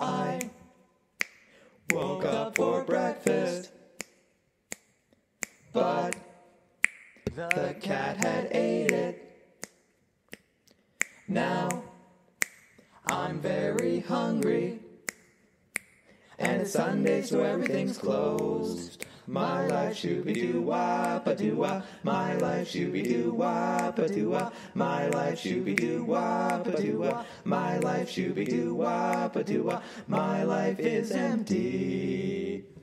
I woke up for breakfast, but the cat had ate it. Now I'm very hungry, and it's Sunday, so everything's closed. My life shoo-bee-doo-wah-ba-doo-wah. My life shoo-bee-doo-wah-ba-doo-wah. My life shoo-bee-doo-wah-ba-doo-wah. My life shoo-bee-doo-wah-ba-doo-wah. My life is empty.